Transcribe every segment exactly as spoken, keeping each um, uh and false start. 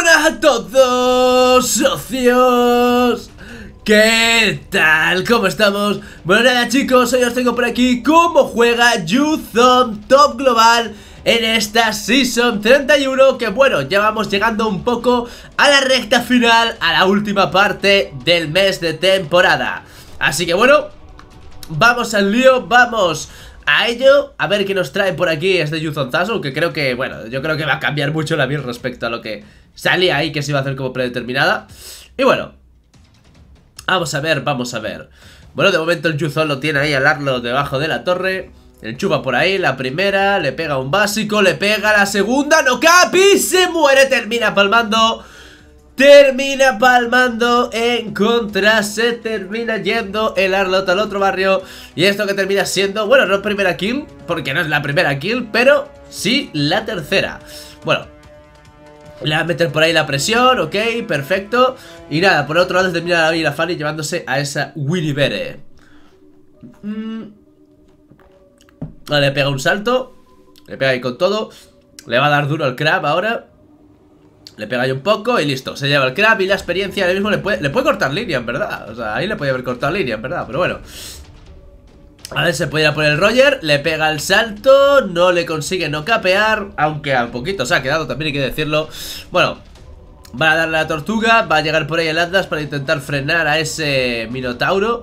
Hola a todos, socios. ¿Qué tal? ¿Cómo estamos? Bueno, nada chicos, hoy os tengo por aquí cómo juega Yuzong Top Global en esta Season treinta y uno. Que bueno, ya vamos llegando un poco a la recta final, a la última parte del mes de temporada. Así que bueno, vamos al lío, vamos a ello, a ver qué nos trae por aquí este Yuzong Tazo, que creo que, bueno, yo creo que va a cambiar mucho la vida respecto a lo que salía ahí, que se iba a hacer como predeterminada. Y bueno, vamos a ver, vamos a ver. Bueno, de momento el Yuzong lo tiene ahí al Arlo debajo de la torre. El chupa por ahí, la primera, le pega un básico, le pega la segunda, no capi, se muere, termina palmando. Termina palmando en contra, se termina yendo el Arlott al otro barrio. Y esto que termina siendo, bueno, no primera kill, porque no es la primera kill, pero sí la tercera. Bueno, le va a meter por ahí la presión, ok, perfecto. Y nada, por otro lado termina ahí la Fanny llevándose a esa Winibere. mm. Vale, le pega un salto, le pega ahí con todo. Le va a dar duro al Crab ahora. Le pega ahí un poco y listo, se lleva el Crab y la experiencia. Ahora mismo le puede, le puede cortar línea, en verdad. O sea, ahí le podía haber cortado línea, en verdad, pero bueno. A ver, se puede ir a por el Roger. Le pega el salto, no le consigue no capear, aunque a poquito se ha quedado, también hay que decirlo. Bueno, va a darle a la tortuga. Va a llegar por ahí el Atlas para intentar frenar a ese Minotauro.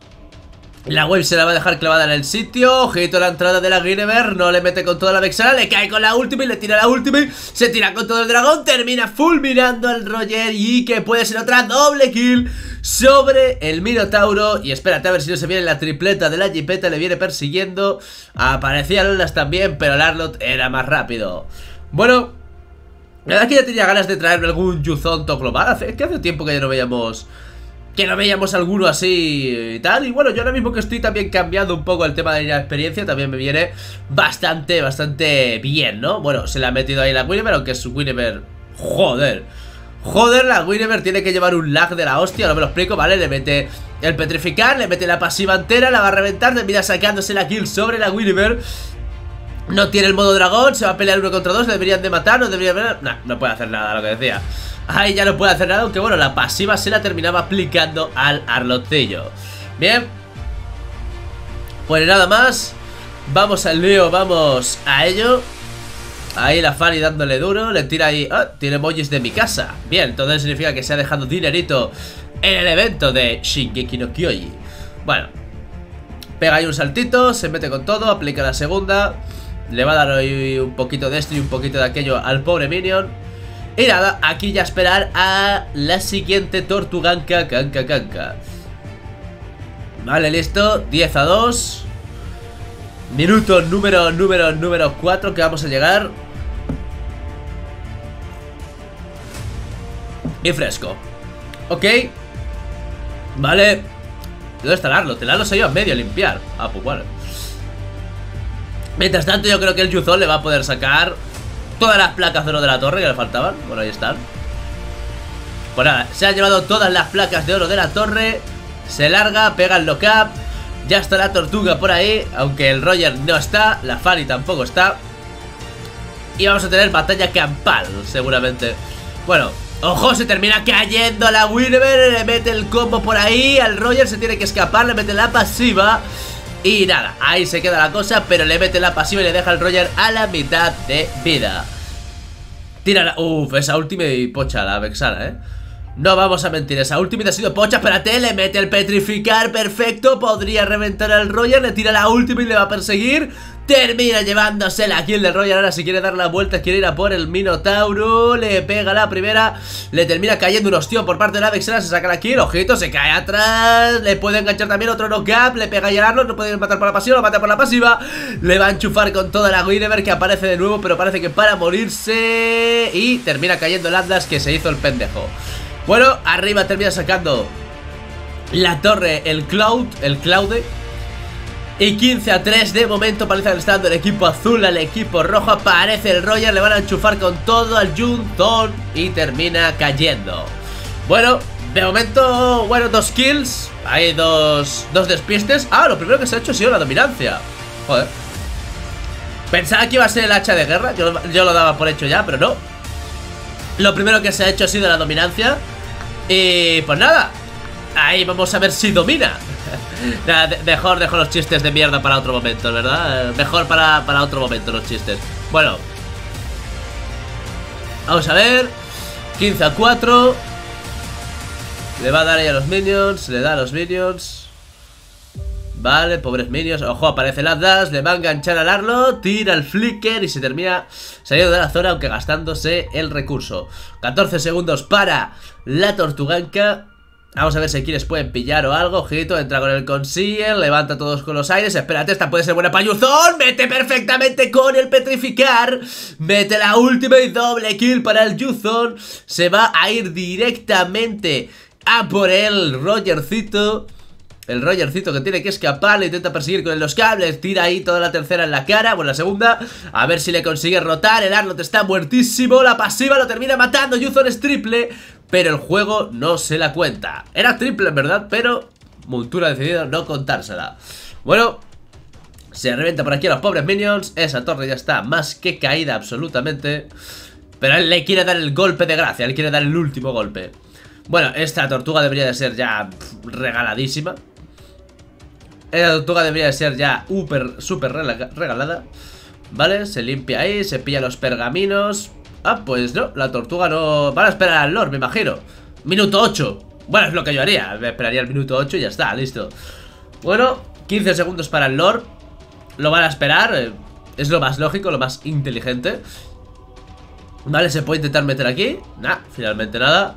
La wave se la va a dejar clavada en el sitio. Ojito la entrada de la Guinevere. No le mete con toda la Vexana. Le cae con la ultimate. Le tira la ultimate. Se tira con todo el dragón. Termina fulminando al Roger. Y que puede ser otra doble kill sobre el Minotauro. Y espérate a ver si no se viene la tripleta de la Jipeta. Le viene persiguiendo. Aparecía Lolas también, pero el Arlott era más rápido. Bueno, la verdad es que ya tenía ganas de traerme algún Yuzong Top Global. Hace, que hace tiempo que ya no veíamos... Que no veíamos alguno así y tal. Y bueno, yo ahora mismo que estoy también cambiando un poco el tema de la experiencia, también me viene bastante, bastante bien, ¿no? Bueno, se le ha metido ahí la Winibere, aunque su Winibere... Joder. Joder, la Winibere tiene que llevar un lag de la hostia, no me lo explico, ¿vale? Le mete el petrificar, le mete la pasiva entera, la va a reventar, termina sacándose la kill sobre la Winibere. No tiene el modo dragón, se va a pelear uno contra dos, le deberían de matar, no deberían de... No, no puede hacer nada, lo que decía. Ahí ya no puede hacer nada, aunque bueno, la pasiva se la terminaba aplicando al Arlottillo. Bien. Pues nada más. Vamos al lío, vamos a ello. Ahí la Fanny dándole duro, le tira ahí... Ah, tiene emojis de mi casa. Bien, entonces significa que se ha dejado dinerito en el evento de Shingeki no Kyoji. Bueno, pega ahí un saltito, se mete con todo, aplica la segunda. Le va a dar ahí un poquito de esto y un poquito de aquello al pobre Minion. Y nada, aquí ya esperar a la siguiente Tortuganka, canca, canca. Vale, listo, diez a dos. Minuto número, número, número cuatro que vamos a llegar. Y fresco. Ok. Vale. ¿Dónde está el Arlott? El Arlott se ha ido a medio a limpiar. Ah, pues vale. Mientras tanto yo creo que el Yuzong le va a poder sacar todas las placas de oro de la torre que le faltaban. Bueno, ahí están. Pues nada, se ha llevado todas las placas de oro de la torre. Se larga, pega el lock-up. Ya está la tortuga por ahí, aunque el Roger no está, la Fanny tampoco está. Y vamos a tener batalla campal, seguramente. Bueno, ojo, se termina cayendo la Winibere. Le mete el combo por ahí. Al Roger se tiene que escapar, le mete la pasiva. Y nada, ahí se queda la cosa, pero le mete la pasiva y le deja al Roger a la mitad de vida. Tira la... Uff, esa ultimate y pocha, la Vexana, ¿eh? No vamos a mentir, esa ultimate ha sido pocha. Espérate, le mete el petrificar, perfecto. Podría reventar al Roger, le tira la ultimate y le va a perseguir. Termina llevándose la kill del Roger. Ahora si quiere dar la vuelta, quiere ir a por el Minotauro. Le pega la primera. Le termina cayendo un ostión por parte de la Vexana. Se saca la kill, ojito, se cae atrás. Le puede enganchar también otro knock-up. Le pega y al Arlott, no puede matar por la pasiva. Lo mata por la pasiva. Le va a enchufar con toda la Guinevere, que aparece de nuevo, pero parece que para morirse. Y termina cayendo el Atlas, que se hizo el pendejo. Bueno, arriba termina sacando la torre, el Cloud, el Claude. Y quince a tres de momento paliza que le está dando el equipo azul al equipo rojo. Aparece el Roger, le van a enchufar con todo al Yuzong y termina cayendo. Bueno, de momento, bueno, dos kills. Hay dos, dos despistes. Ah, lo primero que se ha hecho ha sido la dominancia. Joder. Pensaba que iba a ser el hacha de guerra, yo, yo lo daba por hecho ya, pero no. Lo primero que se ha hecho ha sido la dominancia. Y pues nada, ahí vamos a ver si domina. Nada, de mejor dejo los chistes de mierda para otro momento, ¿verdad? Mejor para, para otro momento los chistes. Bueno, vamos a ver. quince a cuatro. Le va a dar ahí a los minions. Le da a los minions. Vale, pobres minions. Ojo, aparece el Atlas. Le va a enganchar al Arlo. Tira el flicker y se termina saliendo de la zona, aunque gastándose el recurso. catorce segundos para la Tortuganca. Vamos a ver si aquí les pueden pillar o algo. Ojito, entra con el Consigue. Levanta a todos con los aires. Espérate, esta puede ser buena para Yuzon. Mete perfectamente con el Petrificar. Mete la última y doble kill para el Yuzon. Se va a ir directamente a por el Rogercito. El Rogercito que tiene que escapar. Le intenta perseguir con los cables. Tira ahí toda la tercera en la cara. Bueno, la segunda. A ver si le consigue rotar. El Arnold está muertísimo. La pasiva lo termina matando. Yuzon es triple. Pero el juego no se la cuenta. Era triple en verdad, pero Montura ha decidido no contársela. Bueno, se revienta por aquí a los pobres minions. Esa torre ya está más que caída absolutamente. Pero él le quiere dar el golpe de gracia. Él quiere dar el último golpe. Bueno, esta tortuga debería de ser ya pff, regaladísima. Esta tortuga debería de ser ya super, super regalada. Vale, se limpia ahí, se pilla los pergaminos. Ah, pues no, la tortuga no... Van a esperar al Lord, me imagino. Minuto ocho. Bueno, es lo que yo haría. Me esperaría el minuto ocho y ya está, listo. Bueno, quince segundos para el Lord. Lo van a esperar. Es lo más lógico, lo más inteligente. Vale, se puede intentar meter aquí. Nah, finalmente nada.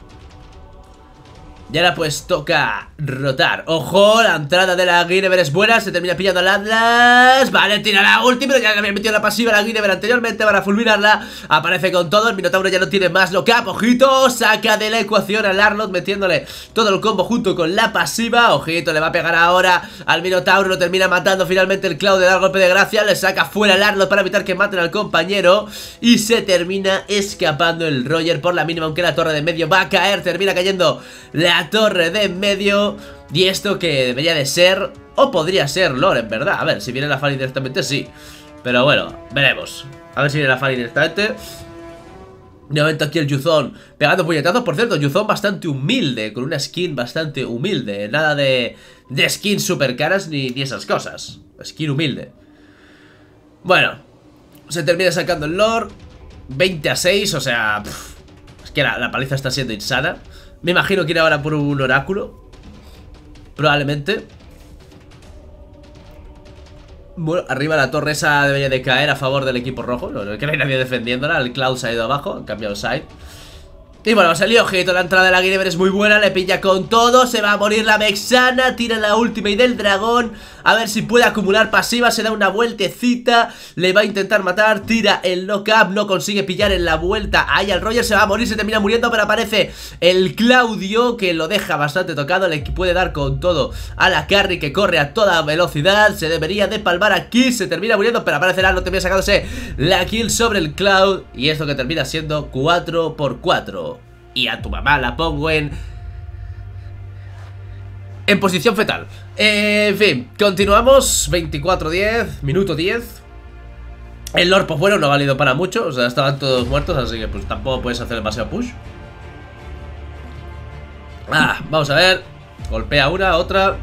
Y ahora pues toca rotar. Ojo, la entrada de la Guinevere es buena. Se termina pillando al Atlas. Vale, tira la última. Ya que había metido la pasiva la Guinevere anteriormente para fulminarla. Aparece con todo. El Minotauro ya no tiene más lock-up. Ojito, saca de la ecuación al Arnold, metiéndole todo el combo junto con la pasiva. Ojito, le va a pegar ahora al Minotauro. Lo termina matando finalmente el Cloud de dar golpe de gracia. Le saca fuera el Arnold para evitar que maten al compañero. Y se termina escapando el Roger por la mínima, aunque la torre de medio va a caer. Termina cayendo la torre de en medio. Y esto que debería de ser, o podría ser Lord, en verdad. A ver, si viene la Fanny directamente, sí. Pero bueno, veremos. A ver si viene la Fanny directamente. De momento aquí el Yuzon pegando puñetazos. Por cierto, Yuzon bastante humilde, con una skin bastante humilde. Nada de, de skins super caras ni, ni esas cosas. Skin humilde. Bueno, se termina sacando el Lord. veinte a seis, o sea pff, es que la, la paliza está siendo insana. Me imagino que irá ahora por un oráculo. Probablemente. Bueno, arriba la torre esa debería de caer a favor del equipo rojo. No, no, que no hay nadie defendiéndola. El Cloud se ha ido abajo, han cambiado side. Y bueno, salió ojito, la entrada de la Guinevere es muy buena. Le pilla con todo, se va a morir la Vexana. Tira la ultimate del dragón. A ver si puede acumular pasiva, se da una vueltecita. Le va a intentar matar, tira el knock-up. No consigue pillar en la vuelta ahí al Roger, se va a morir, se termina muriendo. Pero aparece el Claudio, que lo deja bastante tocado. Le puede dar con todo a la carry, que corre a toda velocidad. Se debería de palmar aquí, se termina muriendo. Pero aparece el Arno, termina sacándose la kill sobre el Cloud. Y esto que termina siendo cuatro por cuatro. Y a tu mamá la pongo en... En posición fetal. eh, En fin, continuamos. Veinticuatro diez, minuto diez. El Lord, pues bueno, no ha valido para mucho. O sea, estaban todos muertos, así que pues tampoco puedes hacer demasiado push. Ah, vamos a ver. Golpea una, otra.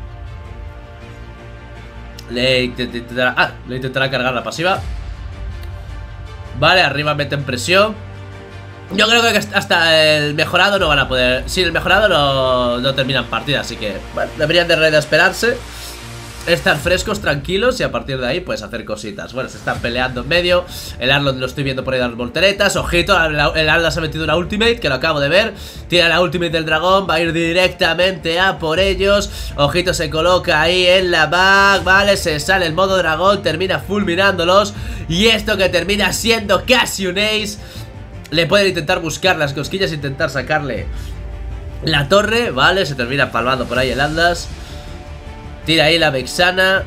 Le intentará, ah, le intentará cargar la pasiva. Vale, arriba meten presión. Yo creo que hasta el mejorado no van a poder. Sin el mejorado no, no terminan partida. Así que, bueno, deberían de esperarse, estar frescos, tranquilos. Y a partir de ahí, pues hacer cositas. Bueno, se están peleando en medio. El Arnold lo estoy viendo por ahí dar volteretas. Ojito, el Arnold se ha metido una ultimate, que lo acabo de ver. Tira la ultimate del dragón, va a ir directamente a por ellos. Ojito, se coloca ahí en la back. Vale, se sale el modo dragón, termina fulminándolos. Y esto que termina siendo casi un ace. Le pueden intentar buscar las cosquillas, intentar sacarle la torre. Vale, se termina palmando por ahí el Atlas. Tira ahí la Vexana.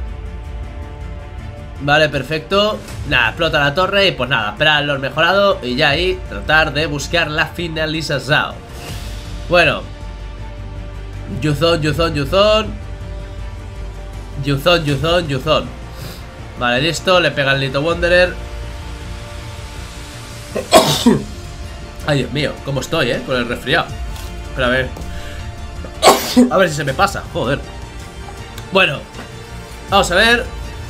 Vale, perfecto. Nada, explota la torre y pues nada, esperar lo mejorado. Y ya ahí tratar de buscar la finalización. Bueno, Yuzon, Yuzon, Yuzon. Yuzon, Yuzon, Yuzon. Vale, listo, le pega el Little Wanderer. Ay, Dios mío, cómo estoy, eh, con el resfriado. Pero a ver. A ver si se me pasa, joder. Bueno, vamos a ver.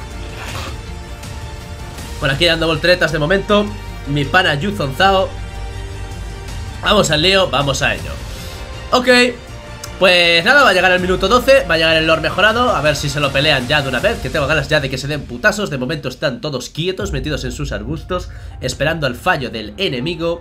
Por aquí dando volteretas de momento. Mi pana Yuzon Zhao. Vamos al lío, vamos a ello. Ok, pues nada, va a llegar el minuto doce. Va a llegar el lore mejorado, a ver si se lo pelean ya de una vez. Que tengo ganas ya de que se den putazos. De momento están todos quietos, metidos en sus arbustos, esperando al fallo del enemigo.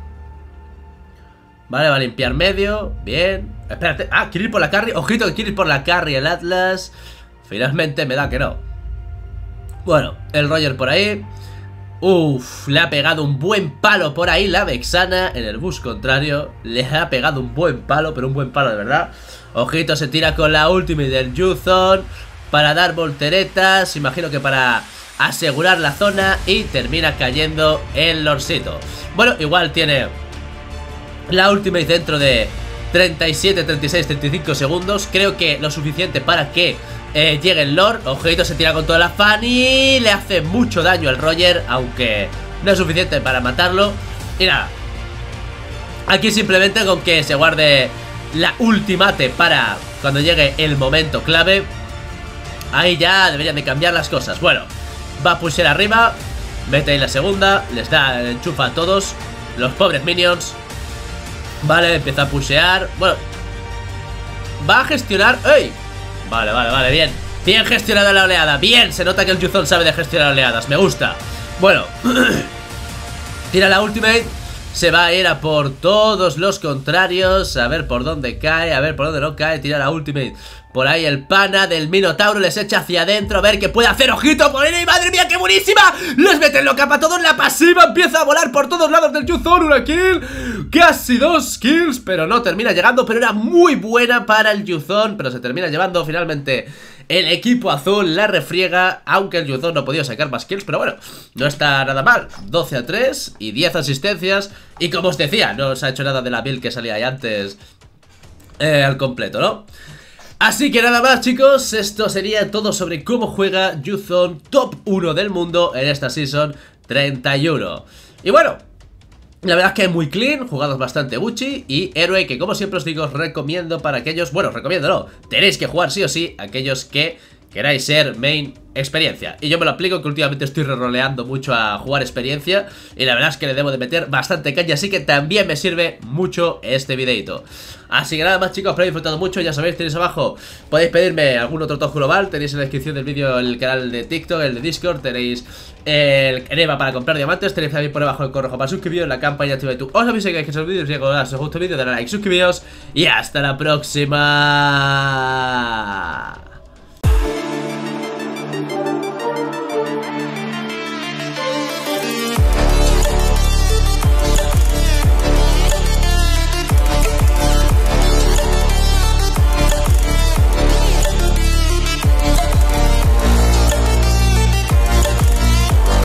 Vale, va a limpiar medio, bien. Espérate, ah, quiere ir por la carry. Ojito que quiere ir por la carry el Atlas. Finalmente me da que no. Bueno, el Roger por ahí. Uff, le ha pegado un buen palo por ahí la Vexana en el bus contrario. Le ha pegado un buen palo, pero un buen palo de verdad. Ojito, se tira con la ultimate del Yuzon para dar volteretas, imagino que para asegurar la zona. Y termina cayendo el lorcito. Bueno, igual tiene la ultimate dentro de treinta y siete, treinta y seis, treinta y cinco segundos. Creo que lo suficiente para que Eh, llega el Lord, ojito, se tira con toda la Fanny. Le hace mucho daño al Roger, aunque no es suficiente para matarlo. Y nada, aquí simplemente con que se guarde la ultimate para cuando llegue el momento clave, ahí ya deberían de cambiar las cosas. Bueno, va a pushear arriba, mete ahí la segunda, les da enchufa a todos los pobres minions. Vale, empieza a pushear. Bueno, va a gestionar. ¡Ey! Vale, vale, vale, bien. Bien gestionada la oleada, bien. Se nota que el Yuzon sabe de gestionar oleadas, me gusta. Bueno, tira la ultimate. Se va a ir a por todos los contrarios. A ver por dónde cae, a ver por dónde no cae. Tira la ultimate. Por ahí el pana del Minotauro les echa hacia adentro. A ver qué puede hacer, ojito por ahí. ¡Madre mía, qué buenísima! Les meten loca para todos, la pasiva empieza a volar por todos lados del Yuzon. Una kill, casi dos kills, pero no termina llegando. Pero era muy buena para el Yuzon, pero se termina llevando finalmente el equipo azul. La refriega, aunque el Yuzon no ha podido sacar más kills. Pero bueno, no está nada mal. Doce a tres y diez asistencias. Y como os decía, no se ha hecho nada de la build que salía ahí antes eh, al completo, ¿no? Así que nada más, chicos, esto sería todo sobre cómo juega Yuzon, top uno del mundo en esta Season treinta y uno. Y bueno, la verdad es que es muy clean, jugados bastante Gucci y héroe que, como siempre os digo, os recomiendo para aquellos... Bueno, recomiendo no, tenéis que jugar sí o sí aquellos que queráis ser main experiencia. Y yo me lo aplico, que últimamente estoy reroleando mucho a jugar experiencia y la verdad es que le debo de meter bastante caña, así que también me sirve mucho este videito. Así que nada más, chicos, espero que disfrutado mucho. Ya sabéis, tenéis abajo, podéis pedirme algún otro top global. Tenéis en la descripción del vídeo el canal de TikTok, el de Discord. Tenéis el Eneva para comprar diamantes. Tenéis también por debajo el correo para suscribiros, la campaña activa de tu. Os aviso que os vídeos, si os gusta el vídeo, dale like, suscribiros y hasta la próxima.